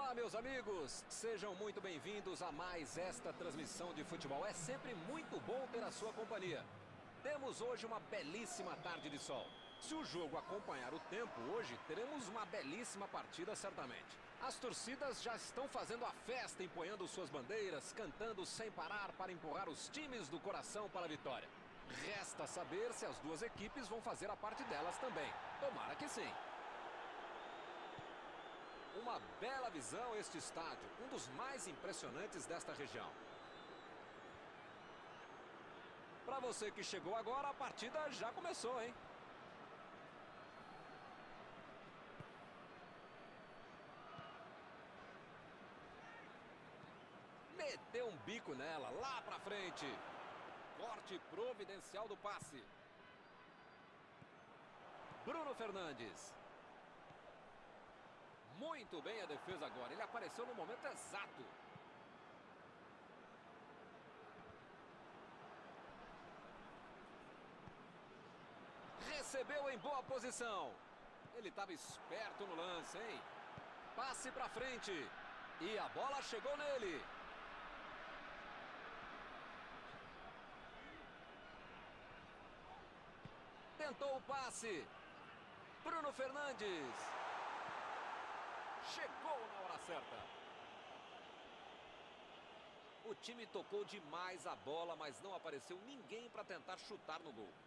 Olá, meus amigos, sejam muito bem-vindos a mais esta transmissão de futebol. É sempre muito bom ter a sua companhia. Temos hoje uma belíssima tarde de sol. Se o jogo acompanhar o tempo hoje, teremos uma belíssima partida certamente. As torcidas já estão fazendo a festa, empunhando suas bandeiras, cantando sem parar para empurrar os times do coração para a vitória. Resta saber se as duas equipes vão fazer a parte delas também. Tomara que sim. Uma bela visão este estádio, um dos mais impressionantes desta região. Para você que chegou agora, a partida já começou, hein? Meteu um bico nela, lá pra frente. Corte providencial do passe. Bruno Fernandes. Muito bem a defesa agora. Ele apareceu no momento exato. Recebeu em boa posição. Ele estava esperto no lance, hein? Passe pra frente. E a bola chegou nele. Tentou o passe. Bruno Fernandes. Chegou na hora certa. O time tocou demais a bola, mas não apareceu ninguém para tentar chutar no gol.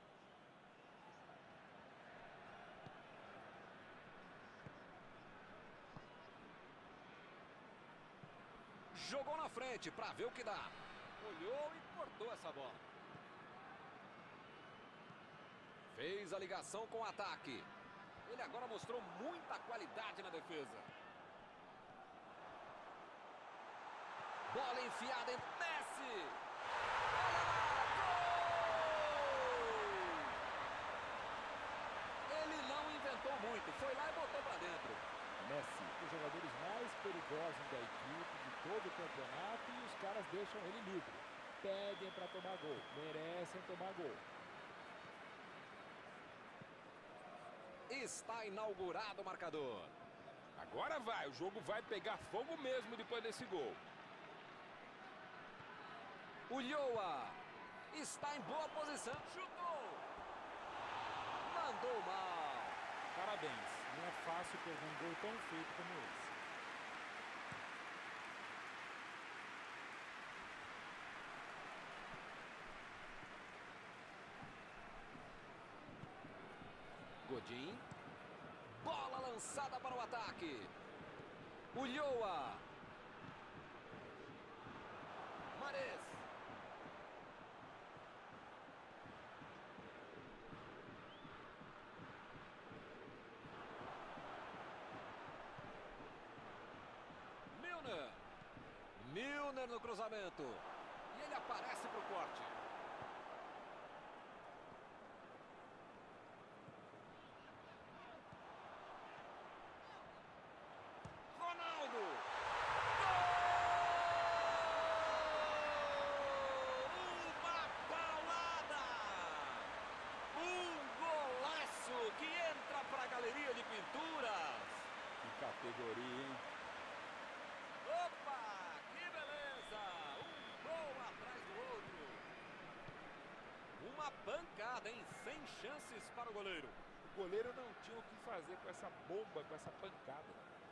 Jogou na frente para ver o que dá. Olhou e cortou essa bola. Fez a ligação com o ataque. Ele agora mostrou muita qualidade na defesa. Bola enfiada em Messi. Olha lá, gol! Ele não inventou muito, foi lá e botou para dentro. Messi, um dos jogadores mais perigosos da equipe, de todo o campeonato, e os caras deixam ele livre. Pedem para tomar gol, merecem tomar gol. Está inaugurado o marcador. Agora vai, o jogo vai pegar fogo mesmo depois desse gol. Ulloa está em boa posição, chutou. Mandou mal. Parabéns, não é fácil perder um gol tão feito como esse. Godin. Bola lançada para o ataque. Ulloa. Mahrez. Milner no cruzamento. E ele aparece para o corte. Ronaldo. Gol! Uma paulada! Um golaço que entra para a galeria de pinturas. Que categoria, hein? Opa! Que beleza! Um gol atrás do outro. Uma pancada, hein? Sem chances para o goleiro. O goleiro não tinha o que fazer com essa bomba, com essa pancada.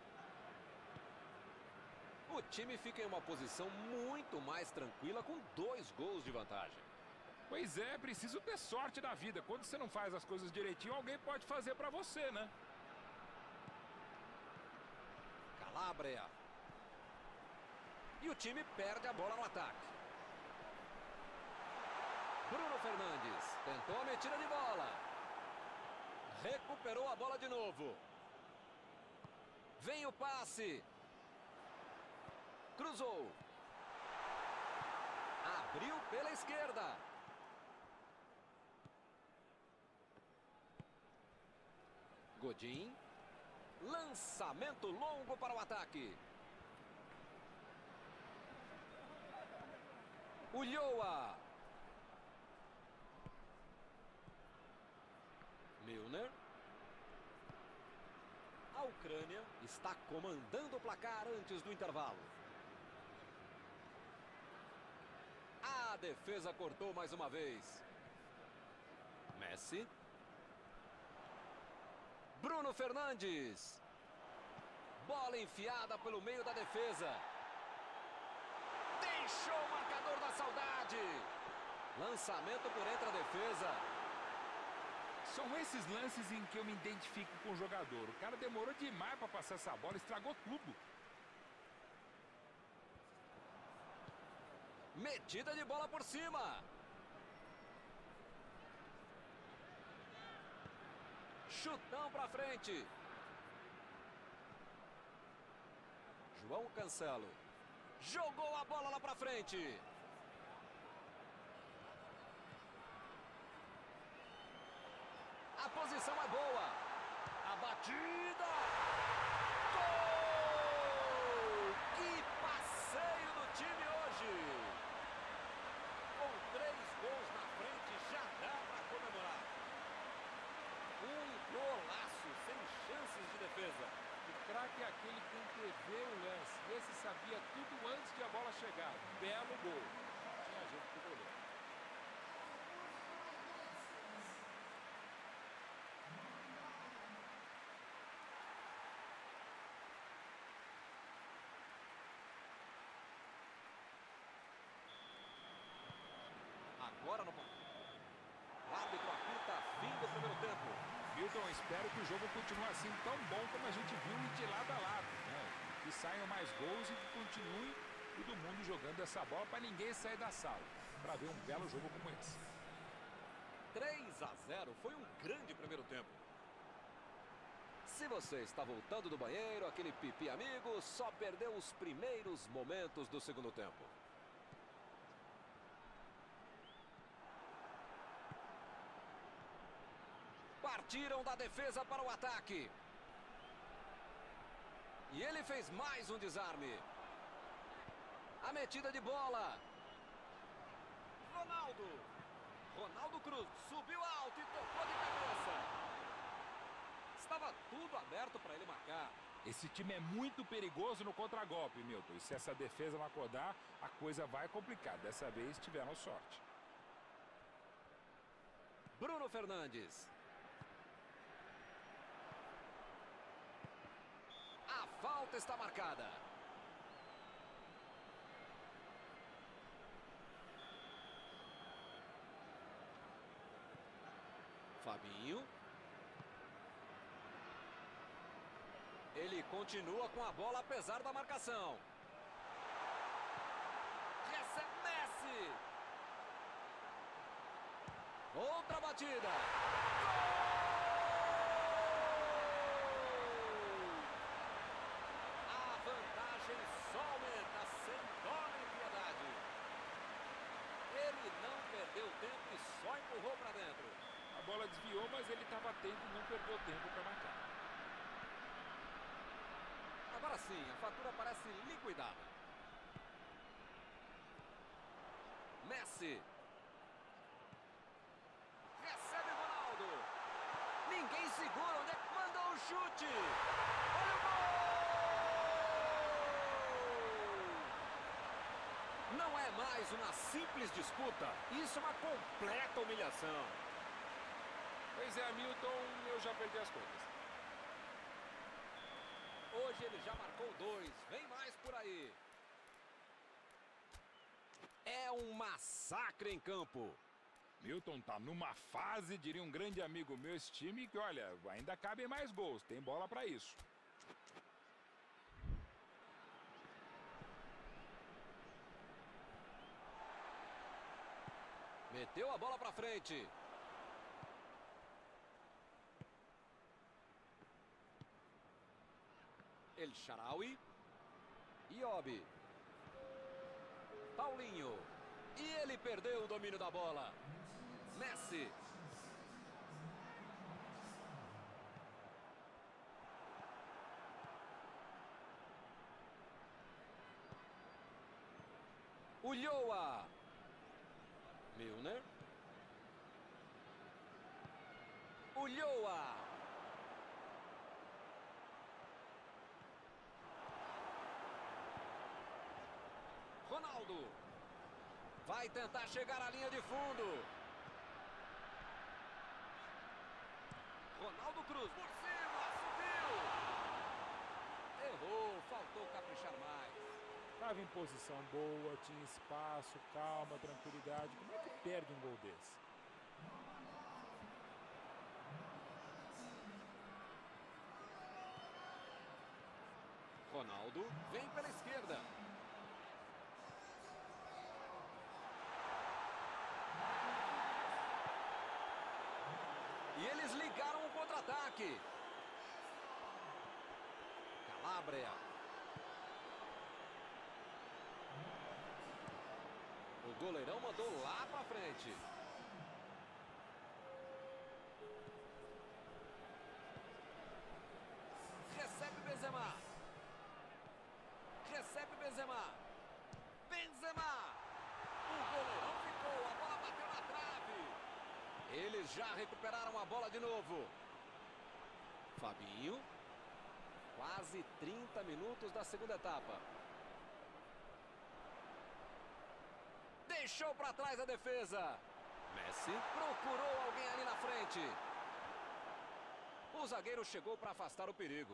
O time fica em uma posição muito mais tranquila com 2 gols de vantagem. Pois é, preciso ter sorte da vida. Quando você não faz as coisas direitinho, alguém pode fazer pra você, né? Calabria. E o time perde a bola no ataque. Bruno Fernandes tentou a metida de bola. Recuperou a bola de novo. Vem o passe. Cruzou. Abriu pela esquerda. Godin. Lançamento longo para o ataque. Ulloa. Milner. A Ucrânia está comandando o placar antes do intervalo. A defesa cortou mais uma vez. Messi. Bruno Fernandes. Bola enfiada pelo meio da defesa. Deixou o marcador da saudade. Lançamento por entre a defesa. São esses lances em que eu me identifico com o jogador. O cara demorou demais para passar essa bola, estragou tudo. Metida de bola por cima. Chutão pra frente. João Cancelo. Jogou a bola lá pra frente. A posição é boa. A batida. Gol! Que passeio do time hoje. Com 3 gols na frente, já dá para comemorar. Um golaço, sem chances de defesa. O craque é aquele que antevê o lance. Esse sabia tudo antes de a bola chegar. Belo gol. Tinha jeito pro goleiro. Agora no... O árbitro apita fim do primeiro tempo. Milton, espero que o jogo continue assim tão bom como a gente viu de lado a lado, né? Que saiam mais gols e que continue todo mundo jogando essa bola para ninguém sair da sala, para ver um belo jogo como esse. 3-0, foi um grande primeiro tempo. Se você está voltando do banheiro, aquele pipi amigo, só perdeu os primeiros momentos do segundo tempo. Partiram da defesa para o ataque. E ele fez mais um desarme. A metida de bola. Ronaldo Cruz subiu alto e tocou de cabeça. Estava tudo aberto para ele marcar. Esse time é muito perigoso no contragolpe, Milton. E se essa defesa não acordar, a coisa vai complicar. Dessa vez tiveram sorte. Bruno Fernandes. A falta está marcada. Fabinho. Ele continua com a bola apesar da marcação. Recebe Messi. Outra batida. Só aumenta, sem dó nem piedade. Ele não perdeu tempo e só empurrou para dentro. A bola desviou, mas ele estava atento e não perdeu tempo para marcar. Agora sim, a fatura parece liquidada. Messi. Recebe Ronaldo. Ninguém segura, onde é que mandou o chute? Olha o gol! Não é mais uma simples disputa, isso é uma completa humilhação. Pois é, Milton, eu já perdi as contas. Hoje ele já marcou 2, vem mais por aí. É um massacre em campo. Milton tá numa fase, diria um grande amigo meu, esse time, que olha, ainda cabem mais gols, tem bola para isso. Meteu a bola pra frente. El Shaarawy. Iobi. Paulinho. E ele perdeu o domínio da bola. Messi. Ulloa. Milner. Ulloa. Ronaldo. Vai tentar chegar à linha de fundo. Ronaldo Cruz por cima, subiu. Errou, faltou caprichar mais. Estava em posição boa, tinha espaço, calma, tranquilidade. Como é que perde um gol desse? Ronaldo vem pela esquerda. E eles ligaram o contra-ataque. Calabria. O goleirão mandou lá pra frente. Recebe Benzema. Recebe Benzema. Benzema. O goleirão ficou, a bola bateu na trave. Eles já recuperaram a bola de novo. Fabinho. Quase 30 minutos da segunda etapa. Deixou para trás a defesa. Messi procurou alguém ali na frente. O zagueiro chegou para afastar o perigo.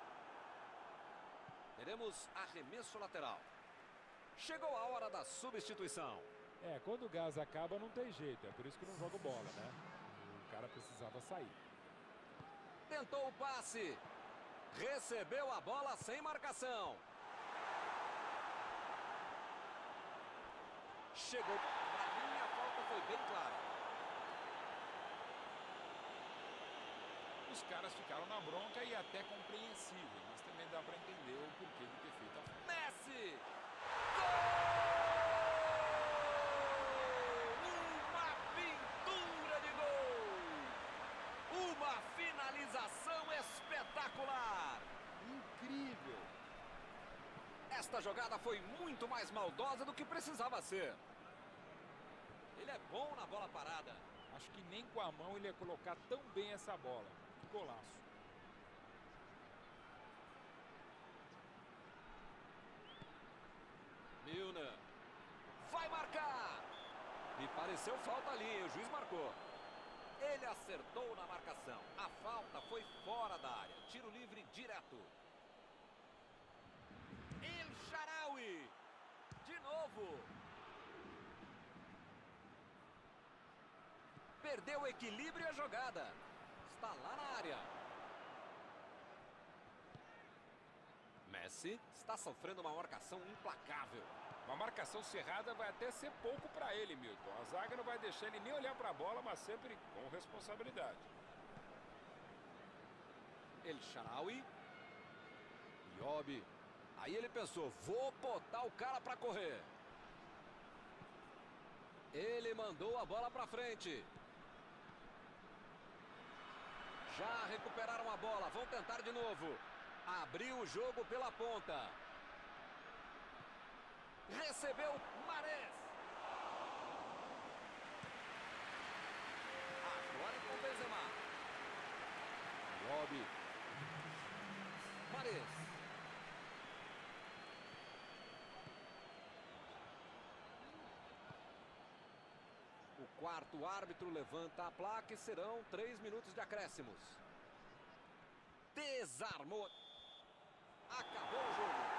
Teremos arremesso lateral. Chegou a hora da substituição. Quando o gás acaba não tem jeito. É por isso que não joga bola, né? O cara precisava sair. Tentou o passe. Recebeu a bola sem marcação. Chegou. Pra mim, a falta foi bem clara. Os caras ficaram na bronca e até compreensível, mas também dá para entender o porquê de ter feito a falta. Messi! Gol! Uma pintura de gol! Uma finalização espetacular! Incrível! Esta jogada foi muito mais maldosa do que precisava ser. Ele é bom na bola parada. Acho que nem com a mão ele ia colocar tão bem essa bola. Que golaço. Milner. Vai marcar! Me pareceu falta ali, o juiz marcou. Ele acertou na marcação. A falta foi fora da área. Tiro livre direto. El Shaarawy. De novo. Perdeu o equilíbrio e a jogada. Está lá na área. Messi está sofrendo uma marcação implacável. Uma marcação cerrada vai até ser pouco para ele, Milton. A zaga não vai deixar ele nem olhar para a bola, mas sempre com responsabilidade. El Shaarawy. Iobi. Aí ele pensou, vou botar o cara para correr. Ele mandou a bola para frente. Já recuperaram a bola, vão tentar de novo. Abriu o jogo pela ponta. Recebeu Mahrez. Agora com Benzema. Iobi. Mahrez. O quarto árbitro levanta a placa e serão 3 minutos de acréscimos. Desarmou. Acabou o jogo.